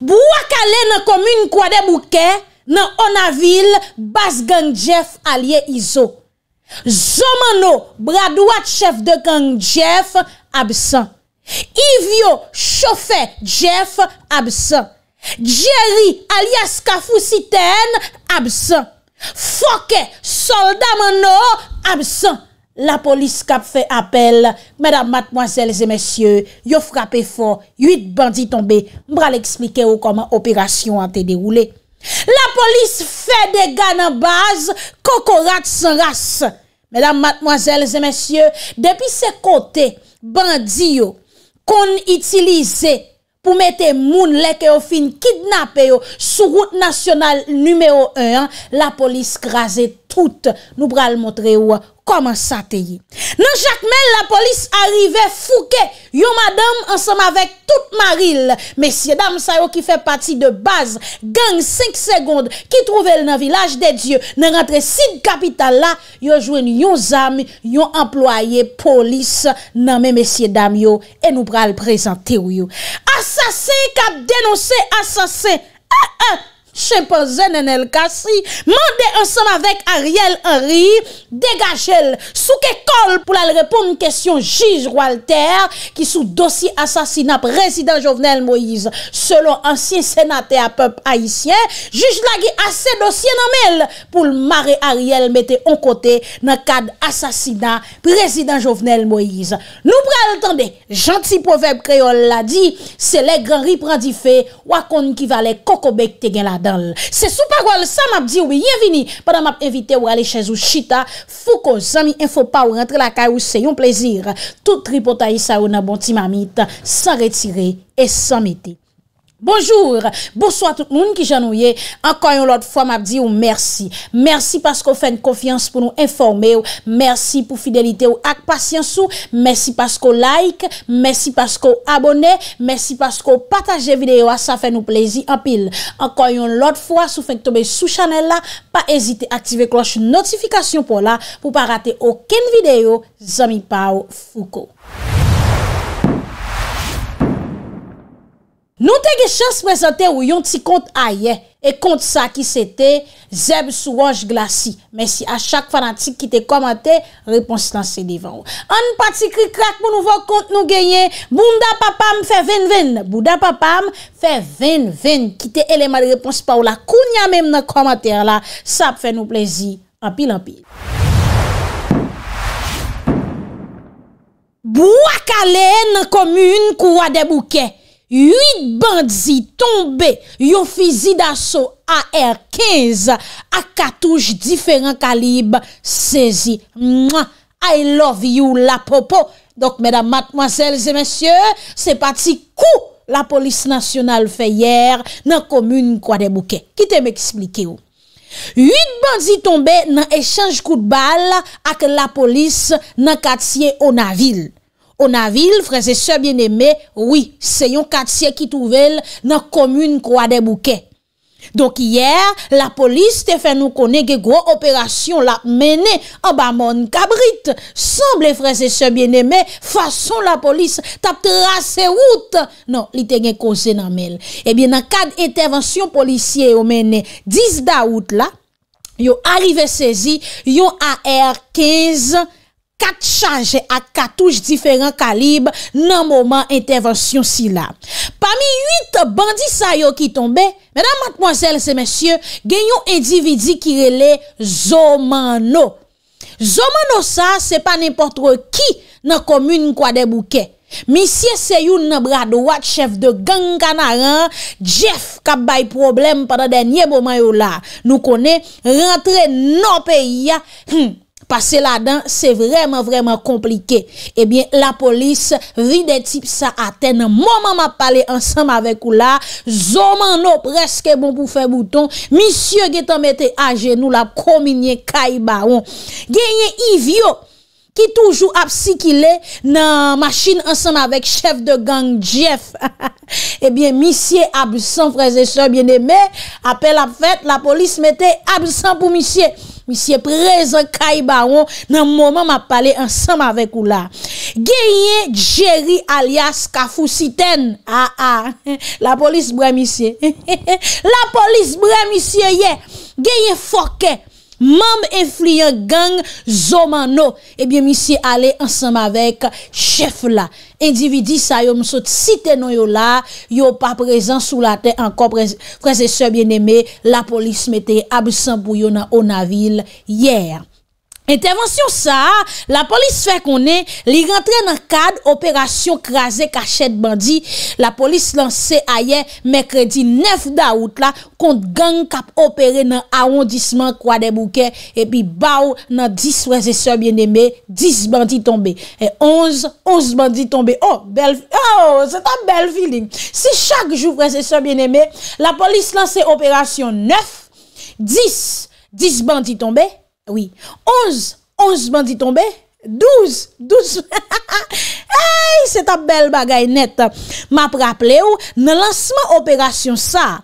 Bouakale dans commune Kouade Bouquet, dans Onaville, bas gang Jeff allié Iso. Zomano, bras droit chef de gang Jeff, absent. Ivio, chauffeur Jeff, absent. Jerry, alias Kafousiten, absent. Foke, soldat Mano, absent. La police cap fait appel, mesdames, mademoiselles et messieurs, yo frappé fort, 8 bandits tombés. M'bral expliquer ou comment opération a été déroulée. La police fait des gars dans base, cocorat sans race. Mesdames, mademoiselles et messieurs, depuis ce côté, bandits yo, qu'on utilise pour mettre moun lek yo fin kidnapper yo sur route nationale numéro 1, la police crasé tout. Nous pral montrer ou comment ça te yi. Dans Jacmel, la police arrive fouke yo madame ensemble avec toute maril. Messieurs dames sa yo qui fait partie de base gang 5 secondes qui trouve dans village des dieux dans rentre sud capitale là, yo joine yon zam, yon employé police nan men messieurs dames yo et nous pral présenter yo. Assassin k'ap dénoncé assassin. Chimpanzé Nenel Kassi, mandé ensemble avec Ariel Henry, dégagel sous que pour la répondre une question juge Walter qui sous dossier assassinat président Jovenel Moïse selon ancien sénateur à peuple haïtien, juge la assez dossier nan mel pour le marrer Ariel mette en côté dans cadre assassinat président Jovenel Moïse. Nous pral entendre gentil proverbe créole l'a dit, c'est les grands riz prend di fait ou kon qui valait kokobek te gen la. C'est sous parole ça m'a dit oui bienvenue pendant m'a invité ou aller chez ou chita Foucault zami info pas ou rentrer la caille c'est un plaisir tout tripotaï ça ou nan bon ti mamite sans retirer et sans mettre. Bonjour, bonsoir tout le monde qui j'ennuie. Encore une autre fois, m'a dit ou merci. Merci parce qu'on fait une confiance pour nous informer. Merci pour fidélité ou ak patience ou. Merci parce qu'on like. Merci parce qu'on abonne. Merci parce qu'on partage vidéo. Ça fait nous plaisir en pile. Encore une autre fois, si vous faites tomber sous channel là, pas hésiter à activer cloche notification pour là, pour pas rater aucune vidéo. Zami Pao Foucault. Nous t'ai chance présenter ou yon ti compte aye et compte ça qui c'était Zeb Sourange Glaci. Merci à chaque fanatique qui t'a commenté, réponse là c'est devant. En parti cri crack pour nouveau compte nous gagner. Bunda papa me fait 20-20. Bunda papa me fait 20-20. Qui t'es élément de réponse pa ou la kounya même dans commentaire là, ça fait nous plaisir en pile en pile. Bouakale dans commune Kouade Bouquet. 8 bandits tombés, yon fusil d'assaut AR-15 à cartouches différents calibres saisi. I love you la popo. Donc mesdames, mademoiselles et messieurs, c'est parti coup la police nationale fait hier dans commune Kouade Bouquet. Qui te m'expliquer ou? 8 bandits tombés dans échange coup de balle avec la police dans quartier Onaville. Onaville, frères et sœurs bien-aimés, oui, c'est un quartier qui trouve dans la commune Kouade Bouquet. Donc hier, la police te fait nous connaître que gros opération la menée en bas mon cabrit. Semble frères et sœurs bien-aimés, façon la police t'a tracé route. Non, li te gen cause nan mel. Eh bien dans cadre intervention policier au mené 10 d'août là, yo arrivé saisi yon AR-15 4 charges à cartouches différents calibres dans moment intervention si là. Parmi 8 bandits sa yo qui tombé, mesdames, mademoiselles et messieurs, genyon individu qui relè Zomano. Zomano ça c'est pas n'importe qui dans commune Kouade Bouquet. Monsieur c'est yon nan bras droit chef de gang Canaran Jeff k'ap bay problème pendant dernier moment yo là. Nous connaît rentrer non pays passer là-dedans, c'est vraiment compliqué. Eh bien, la police, vide des types ça atteint. Moment m'a parlé ensemble avec ou là, Zomano presque bon pour faire bouton. Monsieur qui t'en mette à genoux la communier kay baron. Genye Ivio qui toujours a psychilé dans machine ensemble avec chef de gang Jeff. Eh bien, monsieur absent, frères et sœurs bien-aimés, appel à fête, la police mettait absent pour monsieur. monsieur présent Kay Baron dans moment m'a parlé ensemble avec ou là. Gagné Jerry alias Kafou Siten. La police bra monsieur. La police bra monsieur gagné Foké. Membre influent gang Zomano. Eh bien, monsieur allé ensemble avec chef là. Individu ça yo m'sot cité non yo là, yo pas présent sous la terre encore frères et sœurs bien-aimés, la police mettait absent pour yo dans Onaville hier. Intervention ça, la police fait qu'on est, li rentré dans cadre opération craser cachette bandit, la police lancé hier mercredi 9 d'août là contre gang cap opéré dans arrondissement Croix des Bouquets et puis baou dans 10 frères et sœurs bien-aimés, 10 bandits tombés et 11 bandits tombés. Oh, c'est un bel feeling. Si chaque jour frères et sœurs bien-aimés, la police lancé opération 9, 10 bandits tombés. Oui, 11 bandits tombés, 12. Hey, c'est un bel bagay net. M'a rappelé ou, dans lancement opération ça,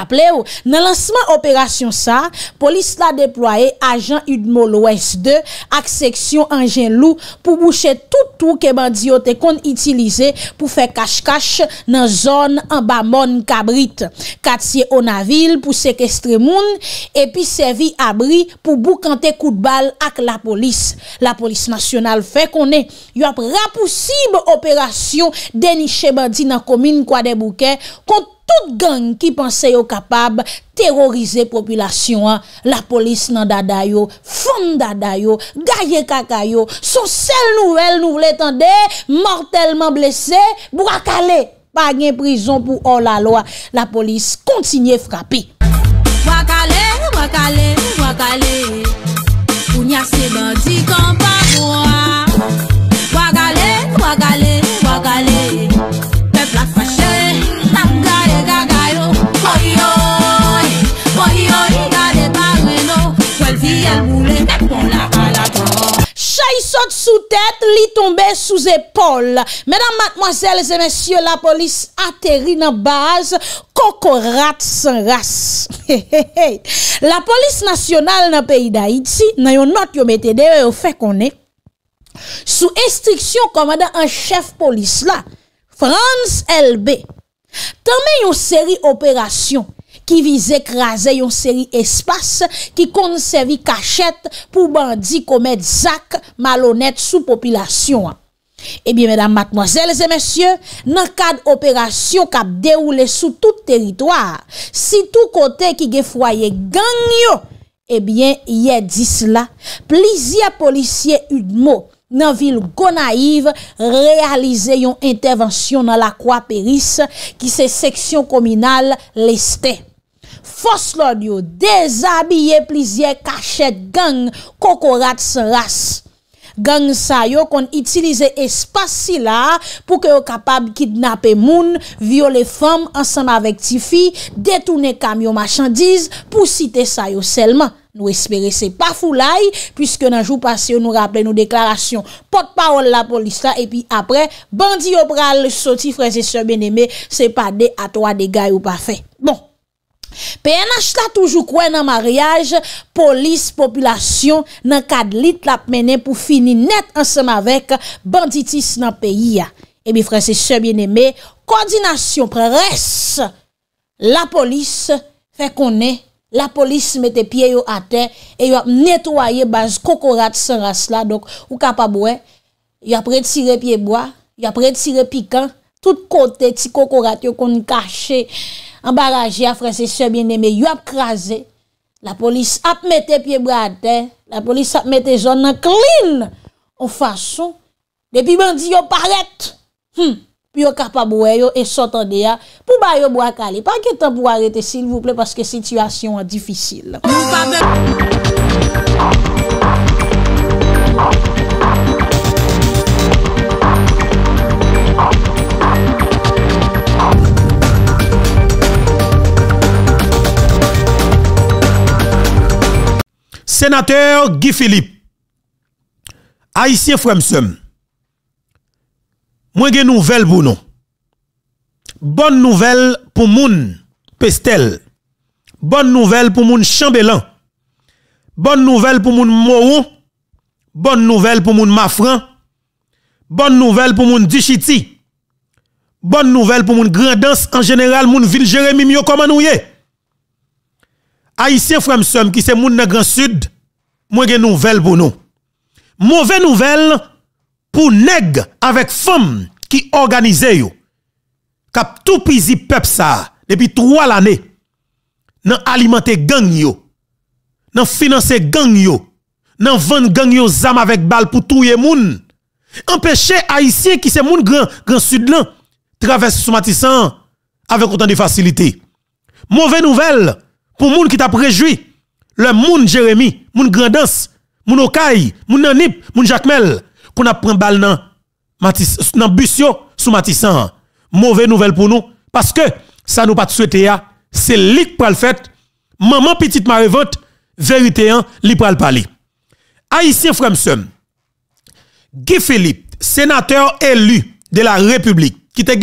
police l'a déployé agent Udmo l'Ouest 2 avec section engin loup pour boucher tout que bandi yo te kon utilisé pour faire cache-cache dans zone en bas mon Cabrit, quartier Onaville pour séquestrer moun et puis servi abri pour boucanter coup de balle avec la police. La police nationale fait qu'on est y a rapoussible opération dénicher bandi dans commune Croix des Bouquets contre toute gang qui pensait yo capable terroriser population. La police nan dada yo, fond dada yo, gaye kaka yo, son seule nouvelle nous voulons tendre mortellement blessé, brakale, pas gen prison pour hors la loi. La police continue frapper. Wakale, Kounya se bandi kampa moi. Wakale, peuple a fâché, tap gade gagayo, boyo, gade pareno, elle vit elle boule, mais pour la balade. Chay saute sous tête, li tombe sous épaule. Mesdames, mademoiselles et messieurs, la police atterrit dans base Kokorat sans race. La police nationale dans le pays d'Haïti, dans yon note yo mette de yo fait qu'on est sous instruction commandant en chef police là, France LB. Tant yon série opération qui vise écraser yon série espace qui conserve cachette pour bandits commettre zak malhonnête sous population. Eh bien, mesdames, mademoiselles et messieurs, dans le cadre opération qui a déroulé sous tout territoire, si tout côté qui ge foyer gang yo, eh bien, hier dit cela, plusieurs policiers Udmo dans ville Gonaïve réalisé une intervention dans la Croix Péris qui c'est section communale l'Est. Force l'audio déshabillé plusieurs cachettes gang Kokorat sans race. Gang sa yo kon utilise espace si là pour que yo capable kidnapper moun, violer femme ensemble avec ti fille, détourner camion marchandises pour citer ça yo seulement. Nous espérer c'est pas foulay puisque dans jour passé nous rappelé nos déclarations porte-parole la police là et puis après bandi yo pral sorti frères et sœurs bien-aimés, c'est pas des à toi des gars ou pas fait. Bon, PNH la toujours quoi dans mariage, police, population, dans cadre lit la mené pour finir net ensemble avec banditisme dans pays. Et bien frères et sœurs bien-aimés, coordination presse, la police fait qu'on est, la police mette pied yo à terre et yo nettoyer base Kokorat sans race là, donc ou capable ouais, y a retiré pied bois, y a retiré piquant, tout côté ti Kokorat yo kon caché en barrage à frères et sœurs bien-aimés, yo a crasé. La police a mette pied bras à terre, la police a mette zone clean en façon depuis bandi yo paraît. Puis yo capable yo et sortande ya pour ba yo bois calé. Pas que temps pour arrêter s'il vous plaît parce que situation est difficile. Sénateur Guy Philippe, Haïtien Fremsem, moi j'ai une nouvelle pour nous. Bonne nouvelle pour moun Pestel. Bonne nouvelle pour moun Chambellan. bonne nouvelle pour moun Moron, bonne nouvelle pour moun Mafran, bonne nouvelle pour moun Dichiti, bonne nouvelle pour moun Grandance en général, moun ville Jérémy Mio comment nous yé. Haïtien frère m'sem qui c'est moun dans Grand Sud, moi gen nouvelle pour nous. Mauvaise nouvelle pour nèg avec femme qui organise yo. K'ap tout pisi peuple ça depuis 3 l'année. Nan alimenter gang yo. Nan financer gang yo. Nan vendre gang yo zam avec balle pour touyer moun. Empêcher haïtien qui c'est moun grand sud là traverser sous Matissan avec autant de facilité. Mauvaise nouvelle pour moun qui t'a réjoui. Le moun Jérémy, moun Grandance, moun Okay, moun Nanip, moun Jacmel qu'on a pris balle nan bus yo sous Matissan. Mauvaise nouvelle pour nous parce que ça nous pas souhaiter ya, c'est li pral fait. Maman petite marevante vérité hein, li pral parler. Haïtien frère m'sem. Guy Philippe, sénateur élu de la République, qui t'a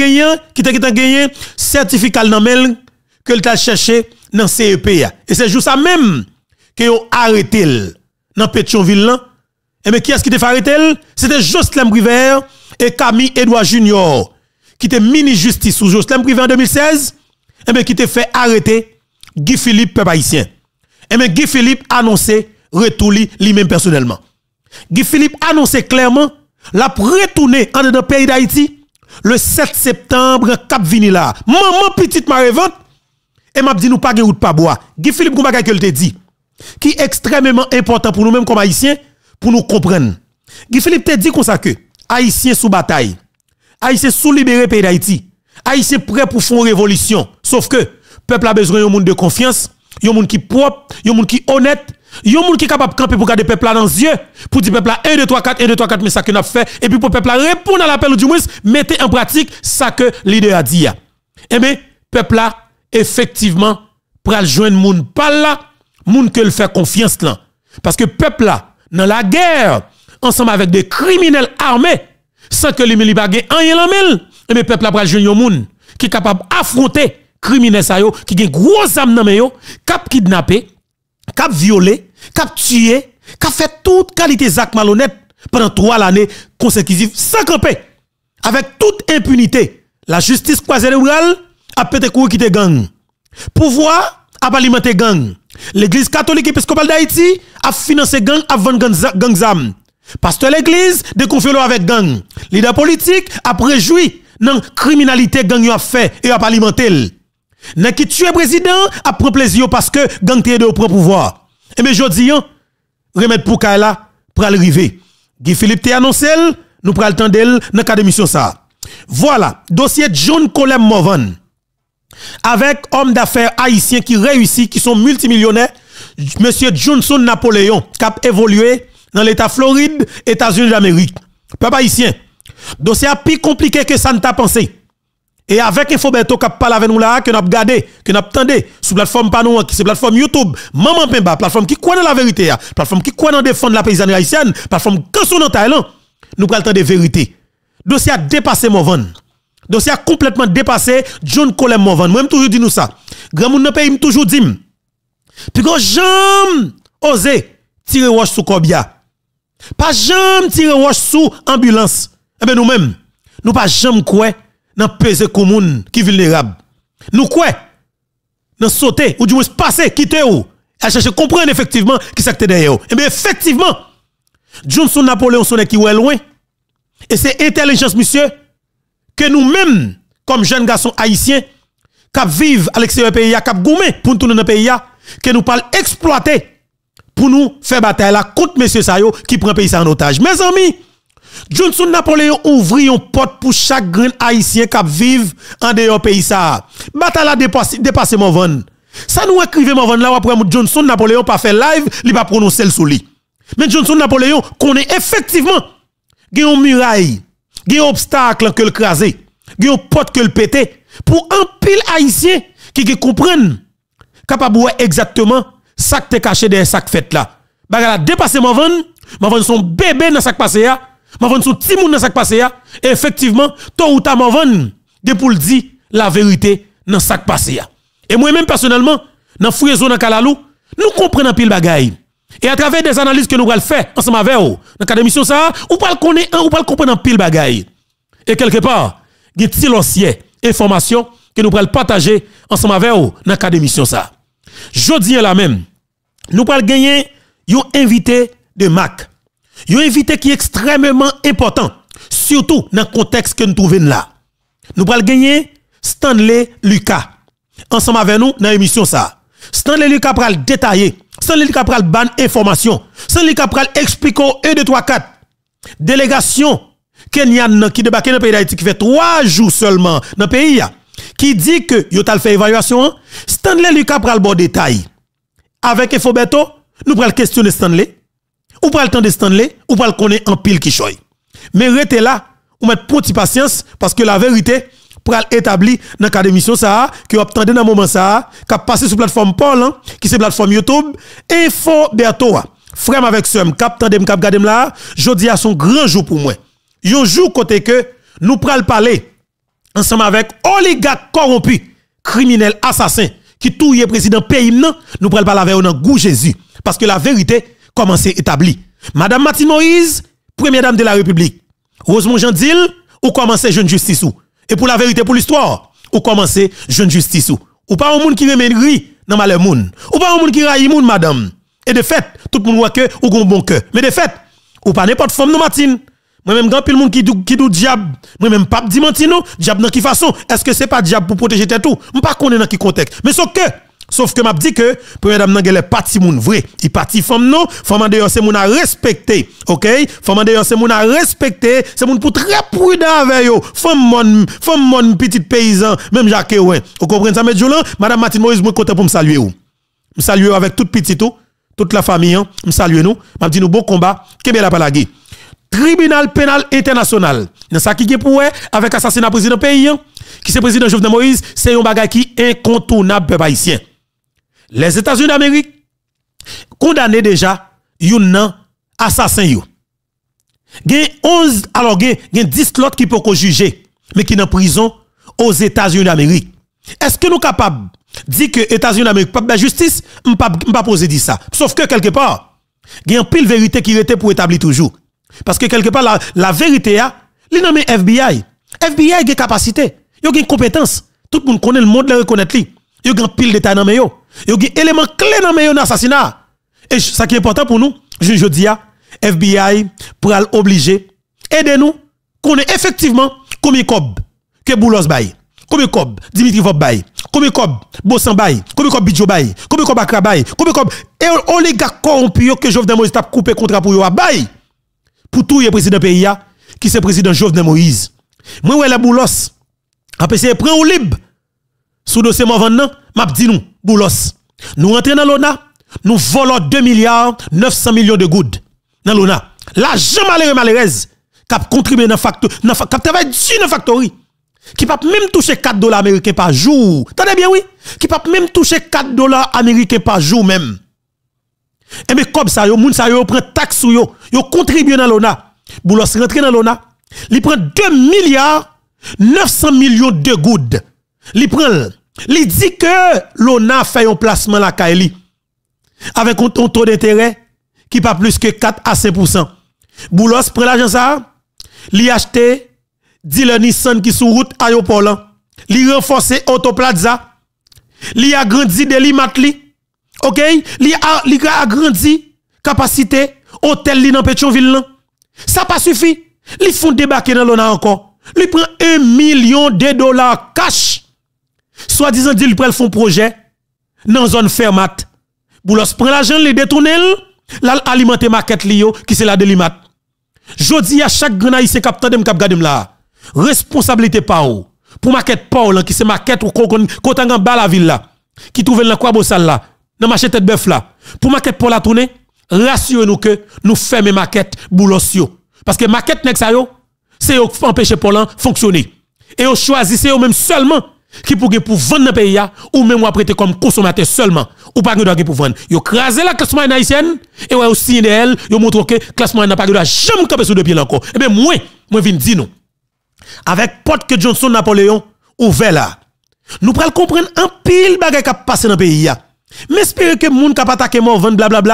gagné certificat nan mel que il t'a cherché dans CEP ya. Et c'est juste ça même que yo arrêté dans Pétionville là. Et mais qui est-ce qui t'a fait arrêter? C'était Jocelyn Briver et Camille Edouard Junior qui était mini justice sous Jocelyn Briver en 2016. Et bien qui t'a fait arrêter Guy Philippe peuple haïtien. Et bien Guy Philippe annoncé retour lui-même personnellement. Guy Philippe annoncé clairement la retourner en dans le pays d'Haïti le 7 septembre cap vini là. Maman petite marevante et m'a dit nous pas route pas bois. Guy Philippe Goumba que te dit qui est extrêmement important pour nous même comme haïtiens pour nous comprendre. Guy Philippe te dit comme ça que haïtiens sous bataille, haïtiens sous libérer pays d'Haïti, haïtiens prêt pour faire une révolution. Sauf que peuple a besoin d'un monde de confiance, un monde qui propre, un monde qui honnête, un monde qui est capable de camper pour garder peuple là dans les yeux, pour dire peuple là 1 2 3 4 1 2 3 4 mais ça que nous fait et puis pour peuple là répondre à l'appel du moins mettez en pratique ça que leader a dit. Et bien peuple là effectivement pral joindre monde pas là, monde que le fait confiance là parce que peuple là dans la guerre ensemble avec des criminels armés sans que les militaires gagnent rien en mel et bien peuple là pral joindre un monde qui est capable d'affronter criminels ça yo qui gen gros âme nan men yo cap kidnapper cap violer cap tuer cap fait toute qualité d'acte malhonnête pendant 3 années consécutives sans camper avec toute impunité. La justice croisée les bras a pété courir qui te gang pouvoir a alimenter gang. L'église catholique épiscopale d'Haïti a financé gang a vendre gang zam. Pasteur l'église de confier avec gang. Leader politique a préjoui dans criminalité gang yo a fait et a alimenté. Nan qui tue président a prend plaisir parce que gang te de prend pouvoir. Et mais jodi remettre pour là pour arriver. Guy Philippe te annoncé nous pral tandel dans cadre émission ça. Voilà, dossier John Colem Morvan avec homme d'affaires haïtien qui réussit qui sont multimillionnaires monsieur Johnson Napoléon qui a évolué dans l'état Floride, États-Unis d'Amérique. Peuple haïtien. Dossier a plus compliqué que ça ne t'a pensé. Et avec Infoberto qui parle avec nous là, que nous avons regardé, que nous avons entendu, sur plateforme Panou, qui c'est plateforme YouTube, Maman Pemba, plateforme qui croit dans la vérité, plateforme qui croit dans défendre la paysannerie haïtienne, plateforme qui sont dans Thaïlande, nous prenons le temps de vérité. Dossier a dépassé Morvan. Dossier a complètement dépassé John Colem Morvan. Moi-même toujours dit nous ça. Grand monde dans pays me toujours dit. Puis quand j'aime oser tirer roche sous Kobia. Pas j'aime tirer roche sous ambulance. Eh bien nous-mêmes, nous pas j'aime quoi dans peser commune qui vulnérable. Nous quoi dans sauter ou du moins passer quitter ou à chercher comprendre effectivement qui ça que derrière. Eh bien effectivement Johnson Napoléon sonne qui est loin et c'est intelligence monsieur que nous-mêmes comme jeunes garçons haïtiens qui vivent à l'extérieur du pays qui goumé pour tourner dans le pays que nous parlons exploiter pour nous faire bataille là contre monsieur Sayo qui prend pays en otage. Mes amis, Johnson Napoléon ouvre une porte pour chaque grain haïtien qui vivent en dehors pays ça. Bataille là dépassé Morvan. Ça nous écrivait Morvan là après Johnson Napoléon pas faire live, il pas prononcer le sous lui. Mais Johnson Napoléon connaît effectivement qu'il y a une muraille, qu'il y a un obstacle que le craser, qu'il y a une porte que le péter pour un pile haïtien qui comprennent capable exactement ça que te caché derrière ça fait là. Bagala dépassé Morvan son bébé dans ça passé là. Morvan son petit monde dans ça passé là et effectivement tôt ou tard Morvan de pour le dire la vérité dans ça passé là. Et moi même personnellement dans Fouézo dans Kalalou, nous comprenons pile bagaille. Et à travers des analyses que nous allons faire ensemble avec vous, dans cette émission, ça, ou pas le connaître, ou pas le comprendre en pile bagaille. Et quelque part, il y a des silencieux informations que nous allons partager ensemble avec vous dans cette émission, ça. Jeudi là même, nous allons gagner un invité de Mac. Un invité qui est extrêmement important, surtout dans le contexte que nous trouvons là. Nous allons gagner Stanley Lucas. Ensemble avec nous dans l'émission, ça. Stanley Lucas va le détailler. Stanley Lucas va le ban information. Stanley Lucas va expliquer 1, 2, 3, 4. Délégation Kenyan qui débarque dans le pays d'Haïti qui fait 3 jours seulement dans le pays qui dit que yo tal fait évaluation. Stanley Lucas va le bon détail. Avec Infobeto, nous allons questionner Stanley. Ou pas le temps de Stanley, ou pas le connaître en pile qui choy. Mais restez là, ou mettre petit patience parce que la vérité pour établir dans cadre émission ça que attendez dans moment ça qui a passé sur plateforme Paul hein, qui c'est plateforme YouTube Infobeto frère avec soeur cap tande cap garder là jodi a son grand jour pour moi un jour côté que nous pral parler ensemble avec oligarque corrompu criminel assassin qui touye président pays nous pral parler avec dans goût Jésus parce que la vérité commence établie madame Martine Moïse première dame de la République Rosemont Jean-Dil ou commencer jeune justice ou et pour la vérité, pour l'histoire, ou commencer jeune justice ou pas un monde qui remet gris dans malheur monde. Ou pas un monde qui raille monde madame. Et de fait, tout le monde voit que ou gon bon cœur. Mais de fait, ou pas n'importe femme non Martine. Moi même grand pile monde qui dou diable, moi même pas di mentino, diable dans qui façon? Est-ce que c'est pas diable pour protéger tête tout? On pas connaît dans qui contexte. Mais sauf que m'a dit que première dame nan est parti moun vrai, il parti femme non, femme d'ailleurs c'est moun à respecter. OK? Femme d'ailleurs c'est moun à respecter, c'est moun pour très prudent avec yo. Femme mon petit paysan, même Jacques ouais. Vous comprenez ça mais Jolan, madame Martine Moïse moi content pour me saluer ou. Me saluer avec toute petite tout, toute la famille, me saluer nous, m'a dit nous bon combat, kebe la palagui. Tribunal pénal international. Dans ça qui est pour avec assassinat président pays qui c'est président Jovenel Moïse, c'est un bagage qui incontournable peuple haïtien. Les États-Unis d'Amérique condamné déjà yon assassin yo. Gen 11 alors gen 10 l'autre qui peut juger mais qui dans prison aux États-Unis d'Amérique. Est-ce que nous capables dire que États-Unis d'Amérique pas de justice? M'pas poser dire ça. Sauf que quelque part gen pile vérité qui était pour établir toujours. Parce que quelque part la vérité a li nommé FBI. FBI a des capacités, yo gen compétence. Tout le monde connaît le monde le reconnaître li. Yo gen pile détail dans yo. Yo gen élément clé dans yo assassinat. Et ça qui est important pour nous, je dis à FBI pour obliger aider nous connaît effectivement combien cob que Boulos bail. Combien cob Dimitri Vop bail. Combien cob Bossan bail. Combien cob Bidjo bail. Combien cob Akra bail. Combien cob et oligarque corrompu que Jovenel Moïse t'a coupé contrat pour yo a bail. Pour tout le président pays qui c'est président Jovenel Moïse. Moi ouais la Boulos a essayé prend au libre sous dossier Morvan nan m'a dit nous Boulos. Nous rentrons dans l'ONA, nous volons 2 milliards 900 millions de gouttes dans l'ONA. L'argent malheureuse qui a contribué dans factory, qui travaille dans factory, qui peut même toucher 4 dollars américains par jour. T'entendez bien oui? Qui peut même toucher 4 dollars américains par jour même. Et mais comme ça, yo moun sa yo prend taxe sur yo contribue dans l'ONA. Boulos rentre dans l'ONA, il prend 2 milliards 900 millions de gouttes. Il prend, il dit que l'ONA fait un placement la Kaili avec un taux d'intérêt qui pas plus que 4 à 5%. Boulos prend l'argent ça, il achète dealer Nissan qui sous route aéroport, il renforce Autoplaza, il agrandi Delimatli. OK, il a agrandi capacité hôtel li dans Pétionville. Ça pas suffit. Ils font débarquer dans l'ONA encore. Ils prend 1 million de dollars cash. Soit disant dit prend font projet dans zone fermat. Boulos prend l'argent les détourner l'alimenter maquette li yo qui c'est la Delimat. Jodi à chaque grand haïtien capteur dem cap gadem là. Responsabilité pa ou. Pour maquette Paul qui c'est maquette ou kotangan ba la ville là qui trouve dans quoi bossal là. Dans marché tête bœuf là pour maquette pour la tourner rassurez-nous que nous fermer maquette Boulos yo parce que maquette nek sa yo c'est yo empêcher pour fonctionner et yo choisissez yo même seulement qui pour vendre dans pays ou même ou prêter comme consommateur seulement ou pas doit pour vendre yo craser la classe moyenne haïtienne et ouais aussi elle yo montre que classe moyenne n'a pas doit jamais camper sur deux pieds encore et bien moi vinn dire nous avec porte que Johnson Napoléon ouvert là nous pral comprendre un pile bagay qui passe dans pays. Mais espérez que moun k'ap attaquer mon vendre blablabla.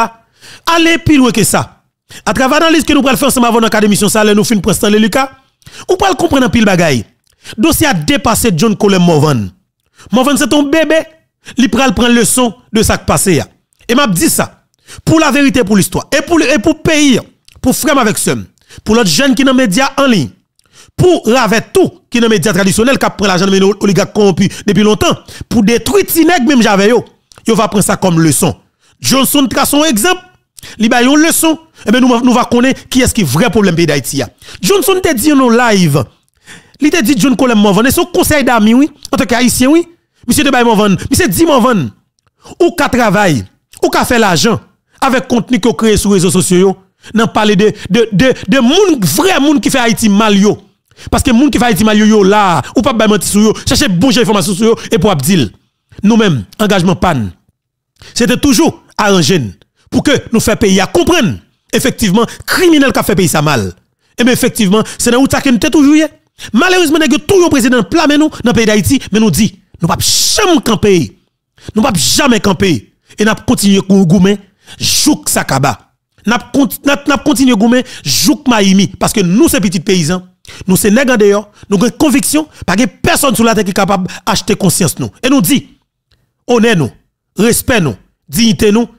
Allez plus loin que ça. À travers l'analyse que nous prenons faire ensemble avant dans la émission ça, nous fin prestant le Lucas. Ou pas comprendre un pile bagaille. Dossier a dépassé John Colem Morvan. Morvan c'est ton bébé, il pral prendre leçon de ça qui passé. Et m'a dit ça pour la vérité, pour l'histoire et pour pays, pour frère avec somme, pour l'autre jeune qui dans médias en ligne, pour raver tout qui dans médias traditionnels qui prend l'argent de oligarques corrompus depuis longtemps, pour détruire Tineg même j'avais yo va prendre ça comme leçon. Johnson trace son exemple, li ba yon leçon, et bien nous va connaître qui est-ce qui est vrai problème pays d'Haïti. Johnson te dit en live, il te dit John Colem Morvan, et son conseil d'amis, oui, en tant qu'haïtien, oui, monsieur de Bay Morvan, monsieur dit Morvan, ou qu'à travail, ou qu'à faire l'argent, avec contenu que créé sur les réseaux sociaux, n'en parler de moun, vrai moun qui fait Haïti mal yo. Parce que moun qui fait Haïti mal yo là, ou pas mentir sur yo, chercher bonne information sur yo, et pour abdil. Nous-mêmes, engagement panne. C'était toujours arrangé pour que nous fassions pays à comprendre effectivement criminel qui a fait pays ça mal. Et bien effectivement, c'est dans où ça que nous toujours. Malheureusement, nous avons tout le président plamé nous dans le pays d'Haïti, mais nous dit, nous ne pouvons jamais camper. Nous ne pouvons jamais camper. Et nous continuer à goumer, jouk sakaba. Nous continuer à goumer, jouk maïmi. Parce que nous, ces petits paysans, nous, ces nègres dehors, nous avons une conviction, parce que personne sur la terre qui est capable d'acheter conscience nous. Et nous dit, honneur nous, respect nous, dignité nous,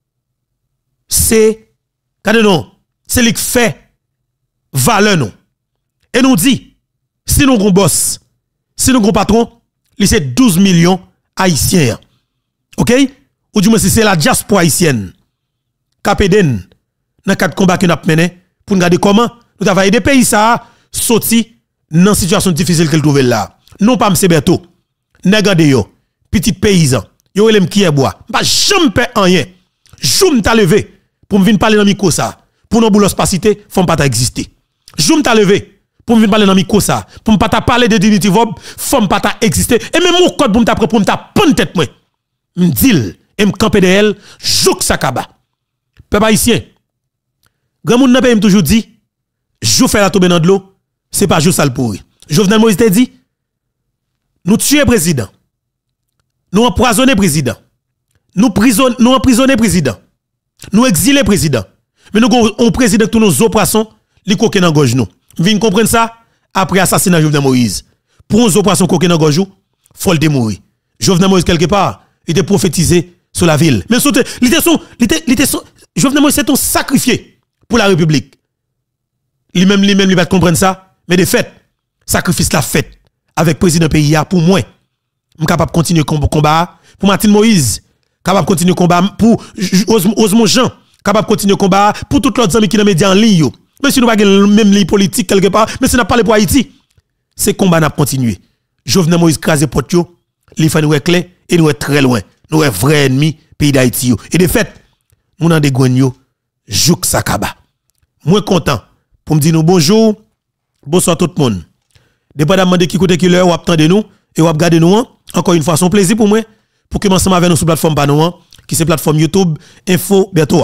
c'est, c'est ce qui fait valeur nous. Et nous dit, si nous avons boss, si nous avons patron, c'est 12 millions haïtiens. OK? Ou du moins si c'est la diaspora haïtienne. Capeden, dans le cadre de combat que nous avons mené, pour nous regarder comment nous avons aidé des pays ça sorti dans une situation difficile qu'elle trouve là. Non pas M. Berto, nègre yo, petit paysan, yo elem qui est bois. Pas jamais peur rien. Joum t'a levé pour me venir parler dans micro ça. Pour nos boulos pas citer, faut pas exister. Joum t'a levé pour me venir parler dans micro ça. Pour me pas parler de Dignity Vob, faut pas exister. Et même mon code pour me t'apprendre pour me prendre tête moi. M'dil et me camper de elle, jouk sakaba. Peuple haïtien. Grand monde n'a pas toujours dit, jou fait la tomber dans de l'eau, c'est pas jou sale pourri. Jovenel Moïse t'a dit, nous tuer président. Nous empoisonner président. Nous emprisonner président. Nous exiler président. Mais nous avons un président tous nos opérations, li coquin dans gorge nous. Vin comprendre ça après assassinat Jovenel Moïse. Pour nos opérations coquin dans gorge, faut le mourir. Jovenel Moïse quelque part, il était prophétisé sur la ville. Mais Jovenel Moïse c'est un sacrifié pour la République. Lui-même il va comprendre ça, mais de fait, sacrifice la fait avec président pays pour moi. Je suis capable de continuer le combat pour Martin Moïse, capable de continuer le combat pour Osmond Jean, capable de continuer le combat pour tous les amis qui sont dans les médias en ligne. Même si nous n'avons pas même ligne politique quelque part, mais si nous n'avons pas parlé pour Haïti, ces combats n'a continué. Jovenel Moïse crasé porte yo, il fait nous être clair et nous être très loin. Nous sommes vrais ennemis pays d'Haïti. Et de fait, nous avons des gagnes, Jouk Sakaba. Moi content pour me dire nous bonjour, bonsoir tout le monde. Dépendamment de qui côté qui l'heure ou attendez nous et ou regarder nous. Encore une fois, c'est un plaisir pour moi pour que ensemble avec nous sur plateforme Panou qui c'est plateforme YouTube Info Berto.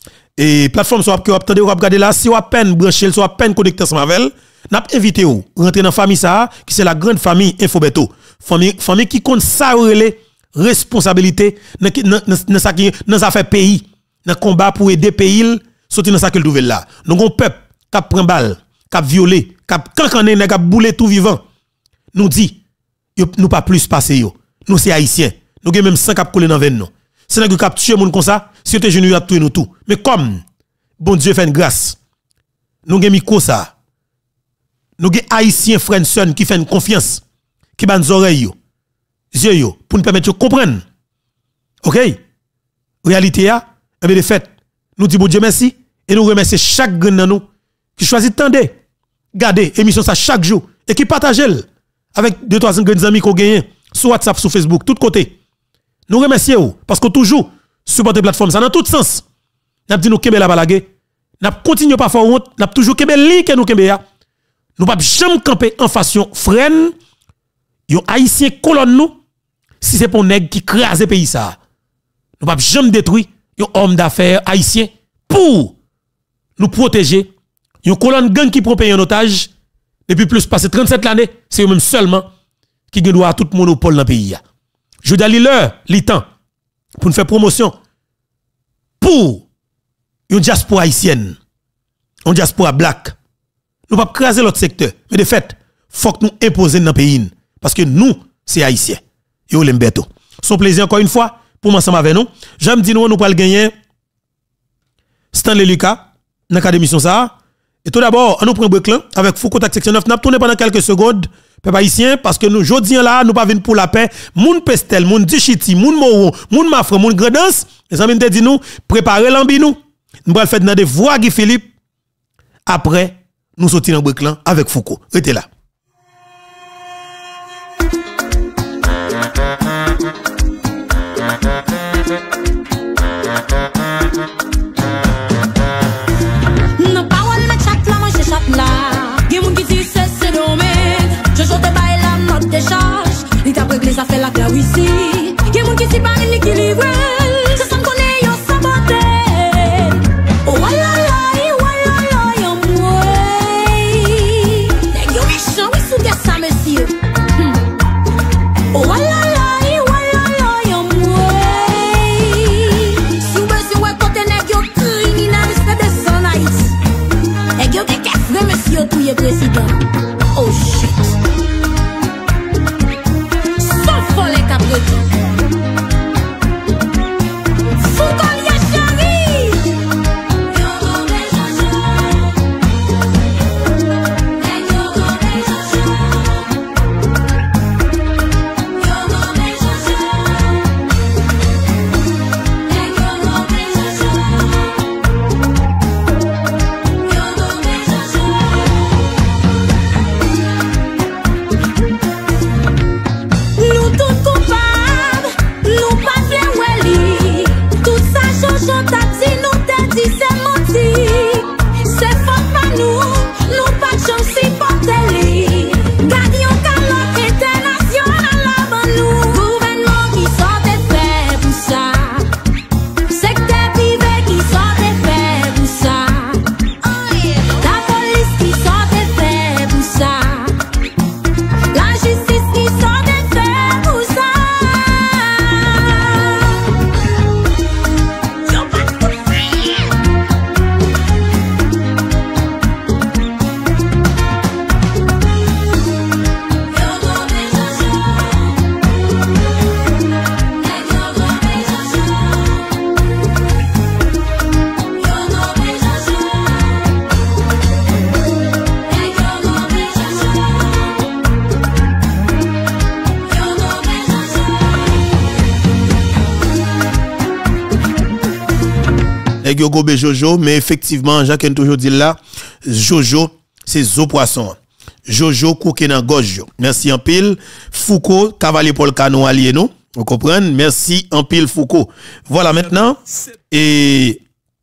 Et plateforme soit que vous attendez ou regarder là si vous à peine branché, soit à peine connecté ensemble avec elle, n'a invité ou rentrer dans famille ça qui c'est la grande famille Info Berto. Famille qui compte ça les responsabilité dans ça qui dans affaire pays, dans combat pour aider pays sortir dans ça que trouver là. Nous un peuple qui prend balle, qui violé, qui cancané, qui boulé tout vivant. Nous dit nous pas plus passer yo. Nous c'est haïtiens. Nous avons même 100 cap coller dans veine nous. C'est nous cap tuer moun comme ça, si tu genou a tuer nous tout. Mais comme bon Dieu fait une grâce. Nous avons mis ça. Nous avons haïtiens frères sœurs qui font une confiance, qui ban oreilles yo, yeux yo pour nous permettre de comprendre. OK? Réalité a, et bien de fait, nous disons bon Dieu merci et nous remercions chaque grand dans nous qui choisit tendez, garder émission ça chaque jour et qui partage avec 2-3 grands amis qu'on gagne sur WhatsApp, sur Facebook, tout côté. Nous remercions parce que toujours supporter plateforme ça dans tout sens. N'a dit nous kembe la balage, n'a continue pas faire honte, n'a toujours kembe li que nous kembe ya. Nous pas jamais camper en façon freine. Yon haïtien colonne nous si c'est pour nèg qui crase pays ça. Nous pas jamais détruire yon homme d'affaires haïtien pour nous protéger. Yon colonne gang qui prend pays en otage depuis plus passé 37 l'année, c'est eux même seulement qui doit tout monopole dans le pays. Je dis l'heure, temps pour nous faire promotion pour une diaspora haïtienne, une diaspora black. Nous pas craser l'autre secteur, mais de fait, faut que nous imposer dans le pays parce que nous c'est haïtien. Yo l'embeto. Son plaisir encore une fois pour moi ensemble avec nous. J'aime dire nous pas le gagner Stanley Lucas dans cadre émission ça. Et tout d'abord, on nous prend un break là avec Foucault Tac section 9. N'a tourné pendant quelques secondes peuple haïtien parce que nous jodi là nous pas venir pour la paix. Moun Pestel, moun Dichiti, moun Moro, moun Mafre, moun Gredance, les amis te dit nous préparer l'ambi nous. Nous va faire dans des voix Guy Philippe. Après nous sortir dans break là avec Foucault. Restez là. Ça fait la classe ici. Y'a mon qui s'y pas équilibré. C'est sans connaître yon saboté. Oh walala, yon moué. Nèg yon méchant, oui sous ça monsieur. Oh walala, yon moué. Sous monsieur ouais côté nèg yon criminaliste de son Haïti. Nèg yon qui frère monsieur tout président. Oh shit. Gobe Jojo, mais effectivement, Jacques toujours dit là, Jojo, c'est zo poisson. Jojo kouke nan gorge. Merci en pile. Foucault, cavalier Paul Canon allié nous. Vous comprenez? Merci en pile Foucault. Voilà maintenant. Et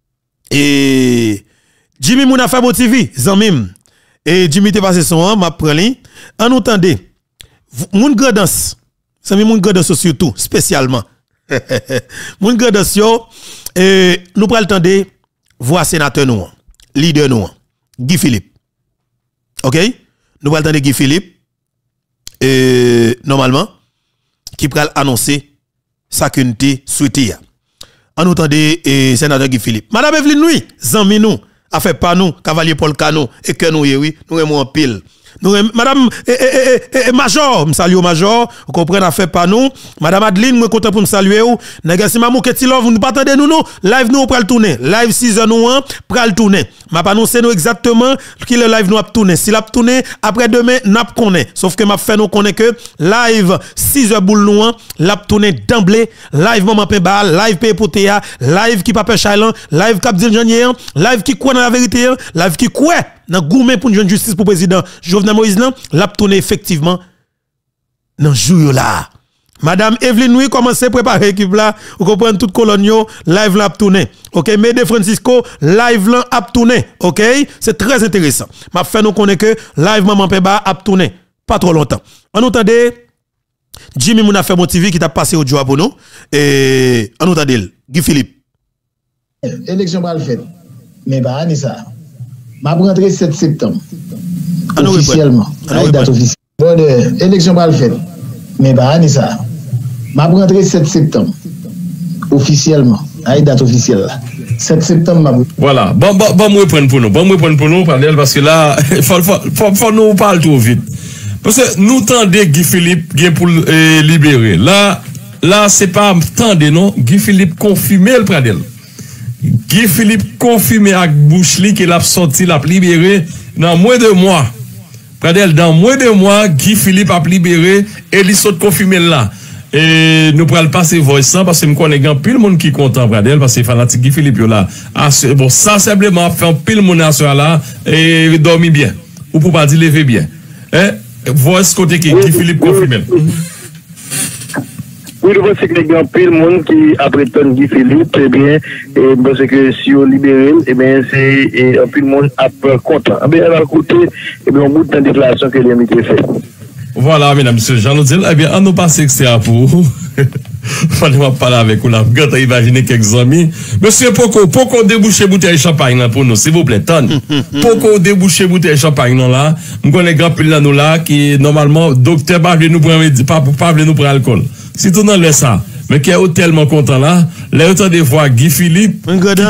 Jimmy Mouna fait TV, Zamim. Et Jimmy te passé son an, m'a pris. En entendez, moun gradance. Ça moun gradance surtout, spécialement. Moun gradance yo. Et nous prenons le temps de voir sénateur nous, leader nous, Guy Philippe. OK? Nous prenons le temps de Guy Philippe, normalement, qui pral annoncer sa unité souhaitée. En nous tendez sénateur Guy Philippe. Madame Evelyne Nui, zanmi nous, a fait pas nous, cavalier Paul Cano, et que nous, oui, nous aimons en pile. Madame Major, me salue Major, vous comprenez, a fait pas nous. Madame Adeline, moi content pour me saluer ou. Nègasi mamou Ketilov, vous ne pas attendez nous live nous pral tourner. Live 6h nous pral tourner. M'a pas annoncé nous exactement qui le live nous a tourner. Si l'a tourner après demain n'a connaît. Sauf que m'a fait nous connaît que live 6h boule nous l'a tourner d'emblée. Live maman Pemba, live P pour Théa, live qui Papa Chailan, live Cap Diljanien, live qui quoi dans la vérité, live qui quoi dans gourmet pour une jeune justice pour président Jovenel Moïse nan l'a tourné effectivement dans jour là. Madame Evelyne Nui commence à préparer équipe là, vous comprenez tout colonio live là tourné. OK, Mede Francisco live là a tourné. OK, c'est très intéressant. M'a fait nous connaître que live Maman Peba a tourné pas trop longtemps. On entendait Jimmy Mouna fait mon TV qui t'a passé au job pour nous et on entendait Guy Philippe. Élection pas le fait. Mais bah ni ça. M'a rentré 7 septembre. Officiellement. La date officielle. Bon, élection pas le fait. Mais bah ni ça. M'a rentré 7 septembre. Officiellement. La date officielle là. 7 septembre. Voilà. Bon, me reprendre pour nous. Bon, me reprendre pour nous, parce que là, faut nous parler trop vite. Parce que nous tendez Guy Philippe pour libérer. Là, c'est pas tendez, non. Guy Philippe confirmé le Pradel. Guy Philippe confirmé avec Bouchli qu'il a sorti, l'a libéré dans moins de mois. Pradel, dans moins de mois, Guy Philippe a libéré et il saute confirmé là. Et nous pourrons passer voice parce que nous connaissons plus le monde qui est content Pradel parce que fanatique Guy Philippe là. Bon, ça simplement fait un pile monde à ce là et dormir bien. Ou pour pas dire lever bien. Voice côté qui Guy Philippe confirmé. Oui, je pense que les gens, plus le monde qui apprend Guy Philippe, eh bien, parce que si on libère, eh bien, c'est un peu le monde a content. Eh bien, à côté, eh bien, on bout de déclaration que l'imité fait. Voilà, mesdames, messieurs, Jean-Odile, eh bien, on nous passe extrait pour vous. Fallait pas parler avec vous là. Quand imaginer quelques amis. Monsieur Poko déboucher bouteille champagne là pour nous, s'il vous plaît, tonne. Poko déboucher bouteille champagne là. Nous connaissons grand pile là nous là qui normalement docteur pas nous prendre pas nous prendre alcool. Si tout dans laisse ça. Mais qui est tellement content là, les autant des fois Guy Philippe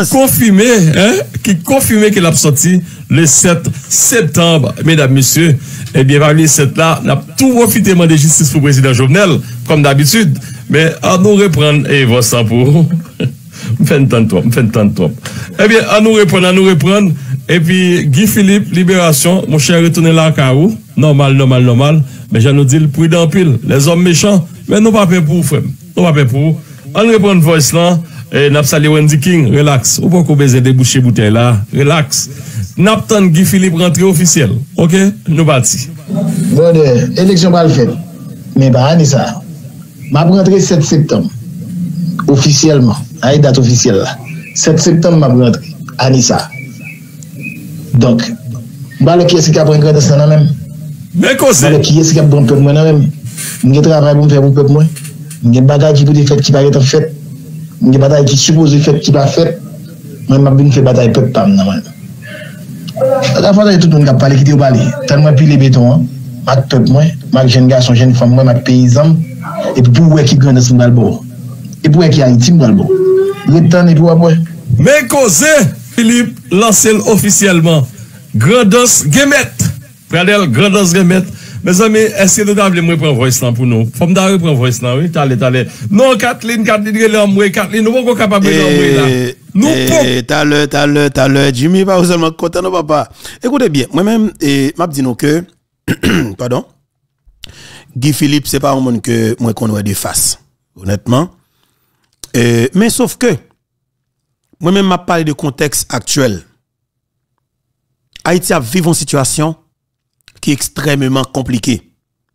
qui confirmé qu'il a sorti le 7 septembre, mesdames, messieurs. Eh bien, parmi cette là, on a tout profité de justice pour le président Jovenel, comme d'habitude. Mais à nous reprendre, et voilà ça pour. Me fait tant de trop. Eh bien, à nous reprendre. Et puis, Guy Philippe, libération, mon cher, retourner là à Carou. Normal. Mais j'en nous dis le prudent pile. Les hommes méchants, mais nous pas pour frère. Nous pas pour. On reprend voice là. Et n'a pas Wendy King, relax. Ou pas qu'on besoin de déboucher bouteille là. Relax. N'attend Guy Philippe rentré officiel. OK? Nous partis. Bon, élection pas le fait. Mais bah, ça. M'a rentré 7 septembre. Officiellement. À date officielle là. 7 septembre m'a rentré. Anissa. Donc, bah le qui est-ce qui a pris un ça même? Mais quoi c'est? Bah le qui est-ce qui a bon peuple moi même? M'ai travail pour me faire pour peuple moi. M'ai bagaille qui peut être fait qui va être fait. M'ai bataille qui suppose fait qui va fait. Moi m'a bien fait bataille peuple pas nan. La fois tout le monde qui a parlé qui te parler. Tellement pile béton, mak peuple moi, mak jeune garçon, jeune femme moi, mak paysan et puis pour qui grand dans le bord. Et pour qui Haïti dans le bord. Le temps et puis après. Mais causé Philippe lancé officiellement Grandos Gemet. Pradel Grandos Gemet. Mes amis, est-ce que nous devons prendre voice là pour nous? Faut me d'aller prendre voice là, oui, t'allez. Non, Kathleen, nous pas capable de l'envoyer là. Nous t'as l'heure, Jimmy, pas seulement content, non, papa. Écoutez bien, moi-même, m'a dit nous que, pardon, Guy Philippe, c'est pas un monde que moi qu'on voit de face, honnêtement. Mais sauf que, moi-même, m'a parlé de contexte actuel. Haïti a vécu une situation qui est extrêmement compliquée.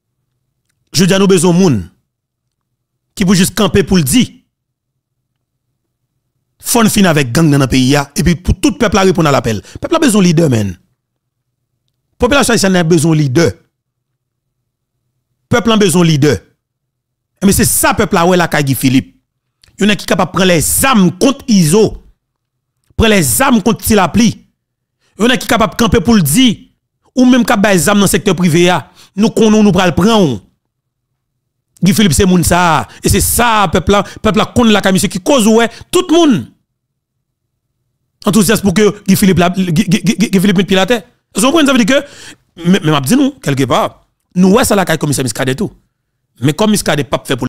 Je dis à nous besoin de monde qui peut juste camper pour le dire. Faut finir avec gang dans le pays et puis pour tout peuple à répondre à l'appel. Peuple a besoin de leader, man. Population haïtienne a besoin de leader. Peuple a besoin de leader. Mais c'est ça peuple a ouais la Guy Philippe. Il y en a qui capable de prendre les armes contre ISO. Prendre les armes contre Tilapli. Il y en a qui capable de camper pour le dire. Ou même qui a des armes dans le secteur privé. Nous connaissons, nous prenons le prendre. Guy Philippe c'est moun ça. Et c'est ça, peuple là connaît la commission qui cause ouais tout le monde. Enthousiaste pour que Guy Philippe mette pied la terre. Vous comprenez, ça veut dire que, mais m'a dit nous, quelque part, nous ouais ça la commissaire Miskade tout. Mais comme Miskade pas fait pour